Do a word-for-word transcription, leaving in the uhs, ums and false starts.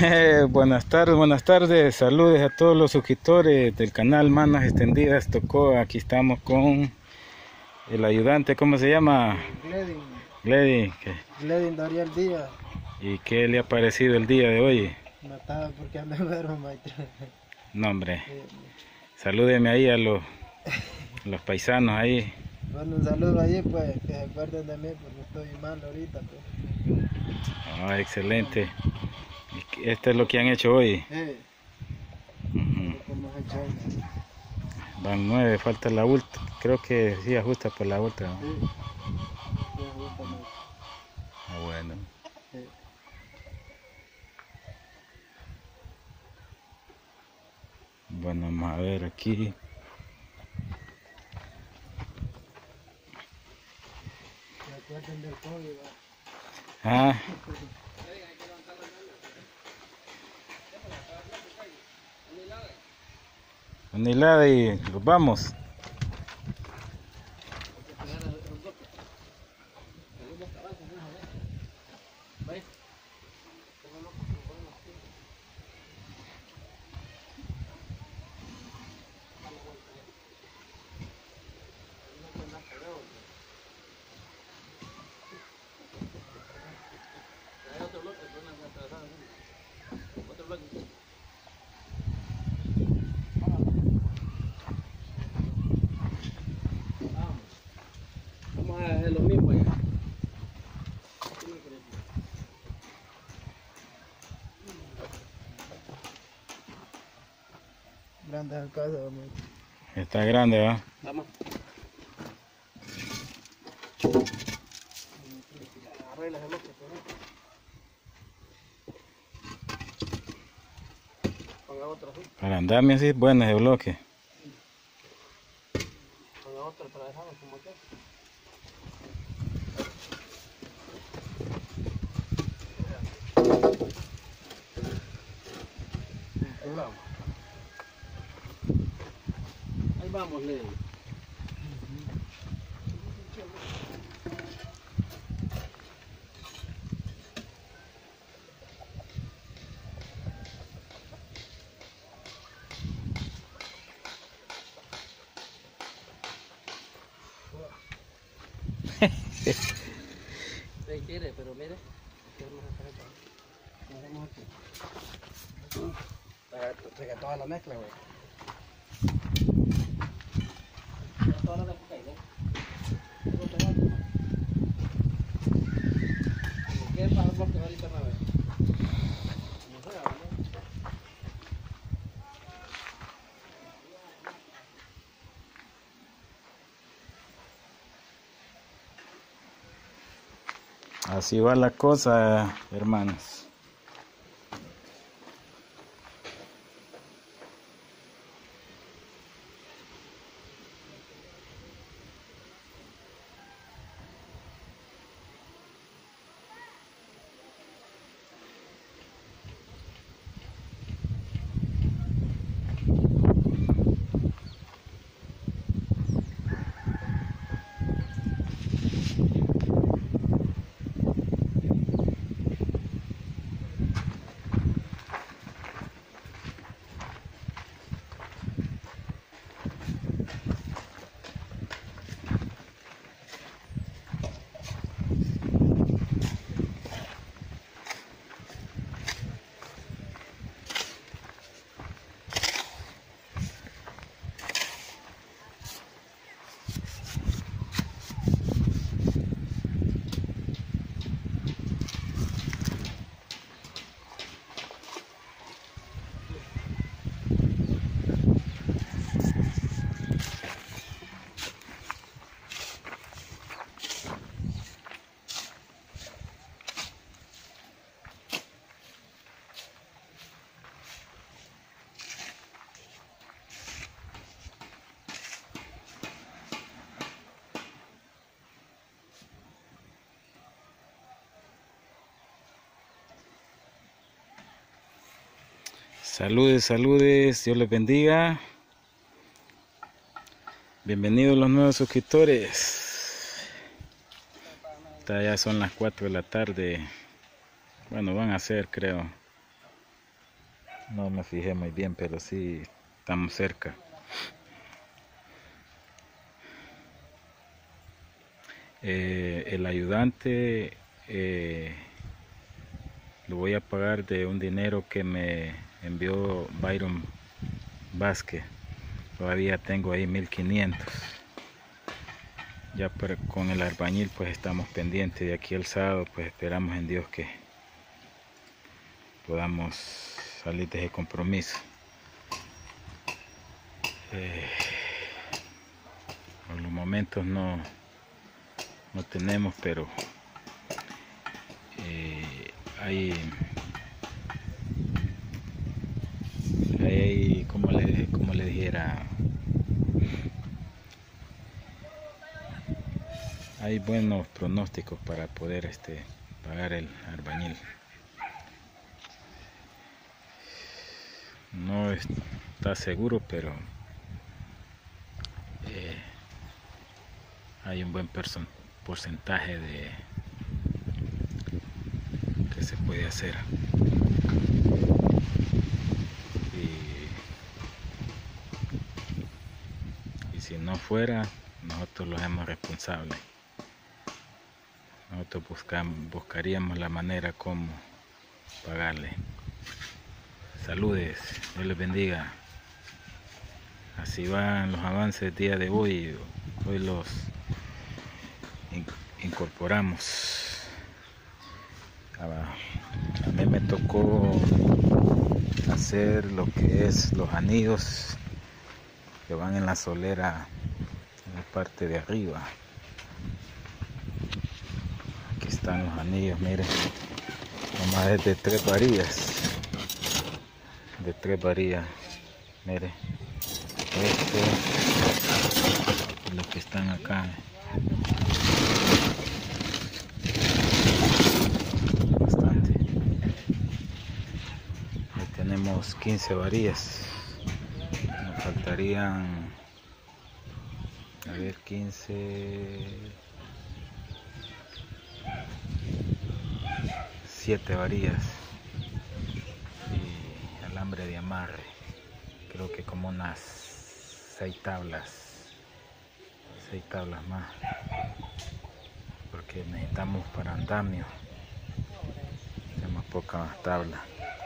Eh, buenas tardes, buenas tardes, saludos a todos los suscriptores del canal Manos Extendidas Tocó. Aquí estamos con el ayudante, ¿cómo se llama? Gledin. Gledin. ¿Qué? Gledin Doriel Díaz. ¿Y qué le ha parecido el día de hoy? No estaba porque ando enfermo, maestro. No, hombre, Eh, salúdeme ahí a los, los paisanos ahí. Bueno, un saludo allí, pues, que se acuerden de mí porque estoy mal ahorita, pues. Ah, excelente. Este es lo que han hecho hoy. Eh, Ujú. ¿Cómo se echa eso? Van nueve, falta la última. Creo que sí ajusta por la última, ¿no? Sí, ya gusta, maestro. Ah, bueno. Eh, Bueno, vamos a ver aquí. ¿Se acuerdan del COVID, va? Ah, una helada y los vamos. Vamos a hacer lo mismo ya. Grande el caso, maestro. Está grande, ¿va? Vamos. Arregla el bloque, ponga otro así. Para andarme así, bueno ese bloque. Ponga otro para dejarlo como que. Ahí vamos. Ahí vamos, Ley. Se quiere, pero mire, que vamos a hacer esto. Nos vamos aquí. Pega toda la mezcla, güey. Toda la mezcla, ¿no? ¿Qué pasa porque ahorita no ve? No sé, ¿no? Así va la cosa, hermanos. Saludes, saludes, Dios les bendiga. Bienvenidos los nuevos suscriptores. Ya son las cuatro de la tarde. Bueno, van a ser, creo. No me fijé muy bien, pero sí estamos cerca. Eh, el ayudante eh, lo voy a pagar de un dinero que me envió Byron Vázquez. Todavía tengo ahí mil quinientos. Ya para, con el albañil pues estamos pendientes. De aquí al sábado pues esperamos en Dios que podamos salir de ese compromiso. Eh, por los momentos no, no tenemos, pero eh, hay, hay como le, como le dijera, hay buenos pronósticos para poder este, pagar el albañil. No está seguro, pero eh, hay un buen porcentaje de que se puede hacer. Y, y si no fuera, nosotros los hacemos responsables. Nosotros buscamos, buscaríamos la manera como pagarle. Saludes, Dios les bendiga. Así van los avances del día de hoy. Hoy los in incorporamos. A mí me tocó hacer lo que es los anillos que van en la solera en la parte de arriba. Aquí están los anillos, miren, nomás es de tres varillas. De tres varillas, mire, este y los que están acá, bastante. Ahí tenemos quince varillas, nos faltarían, a ver, quince, siete varillas. Alambre de amarre, creo que como unas seis tablas, seis tablas más, porque necesitamos para andamio, tenemos pocas tablas.